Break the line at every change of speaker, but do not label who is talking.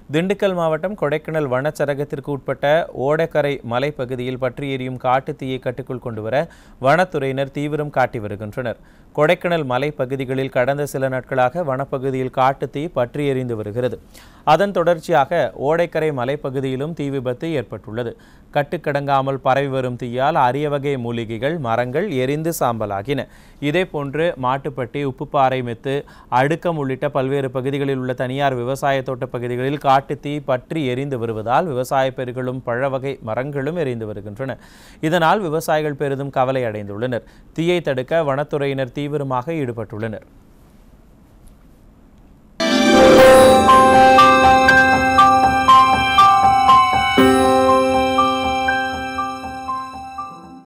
திண்டுக்கல் மாவட்டம் கொடைக்கானல் வனச்சரகத்திற்கு உட்பட்ட ஓடக்கரை மலைப்பகுதியில் பற்றி எரியும் காட்டுத்தீயை கட்டுக்குள் கொண்டுவர வனத்துறையினர் தீவிரம் காட்டி வருகின்றனர். கொடைக்கானல் மலைப்பகுதிகளில் கடந்த சில நாட்களாக வனப்பகுதியில் காட்டுத்தீ பற்றி எரிந்து வருகிறது. அதன் தொடர்ச்சியாக ஓடைக்கரை மலைப்பகுதியிலும் தீ விபத்து ஏற்பட்டுள்ளது. கட்டுக்கடங்காமல் பரவி வரும் தீயால் அரிய வகை மூலிகைகள், மரங்கள் எரிந்து சாம்பலாகின. இதேபோன்று மாட்டுப்பட்டி, உப்புப்பாறை, மெத்து, அடுக்கம் உள்ளிட்ட பல்வேறு பகுதிகளில் உள்ள தனியார் விவசாய தோட்ட பகுதிகளில் காட்டுத்தீ பற்றி எரிந்து வருவதால் விவசாய பயிர்களும் பழவகை மரங்களும் எரிந்து வருகின்றன. இதனால் விவசாயிகள் பெரிதும் கவலை அடைந்துள்ளனர். தீயை தடுக்க வனத்துறையினர் தீவிரமாக ஈடுபட்டுள்ளனர்.